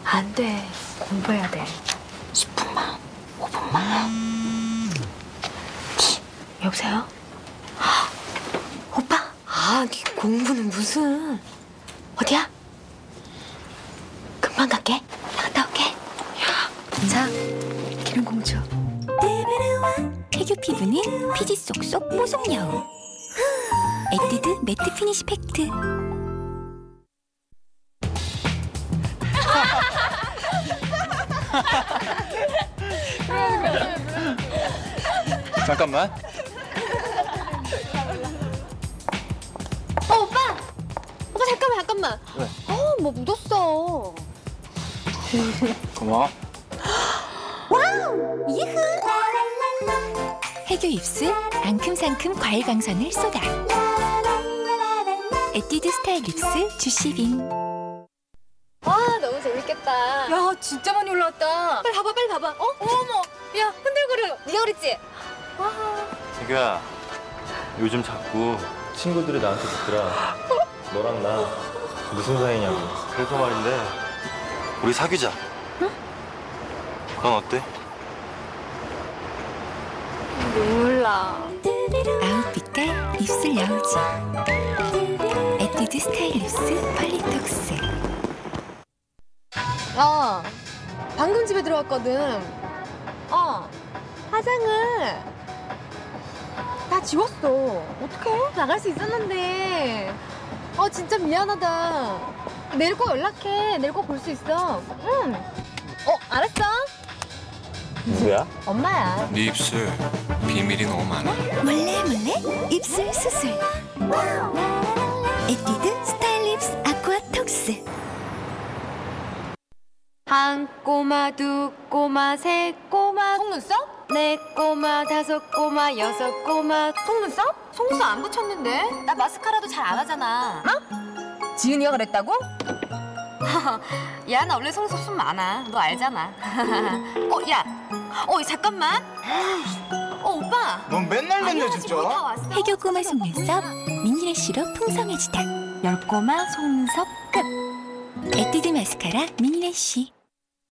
안 돼. 공부해야 돼. 10분만, 5분만. 여보세요? 오빠? 아, 네 공부는 무슨. 어디야? 금방 갈게. 갔다 올게. 자, 기름 공주. 해교 피부는 피지 쏙쏙 뽀송 여우. 에뛰드 매트 피니시 팩트. 잠깐만. 오빠! 오빠 잠깐만. 왜? 뭐 묻었어. 고마워. 해교 입술 앙큼상큼 과일 강선을 쏟아. 에뛰드 스타일 립스 주시빔. 와, 너무 재밌겠다. 야, 진짜 많이 올라왔다. 빨리 봐봐. 어머. 야, 흔들거려. 네가 그랬지? 와. 태규야, 요즘 자꾸 친구들이 나한테 묻더라. 너랑 나 무슨 사이냐고. 그래서 말인데 우리 사귀자. 응? 넌 어때? 눈물 나. 아웃빛깔 입술 여우지. 에뛰드 스타일 립스 펄리톡스. 방금 집에 들어왔거든. 화장을 다 지웠어. 어떡해? 나갈 수 있었는데. 진짜 미안하다. 내일 꼭 연락해. 내일 꼭 볼 수 있어. 응. 알았어. 누구야? 엄마야. 네 입술 비밀이 너무 많아. 몰래 입술 수술. 에뛰드 스타일 립스 아쿠아톡스. 한 꼬마, 두 꼬마, 세 꼬마. 속눈썹? 네 꼬마, 다섯 꼬마, 여섯 꼬마. 속눈썹? 속눈썹 안 붙였는데? 나 마스카라도 잘 안 하잖아. 지은이가 그랬다고? 야, 나 원래 속눈썹 숱 많아. 너 알잖아. 야. 잠깐만. 오빠. 넌 맨날 맨날 아직 거의 다 왔어. 해교 꼬마 속눈썹 미니래쉬로 풍성해지다. 10꼬마 속눈썹 끝. 에뛰드 마스카라 미니래쉬.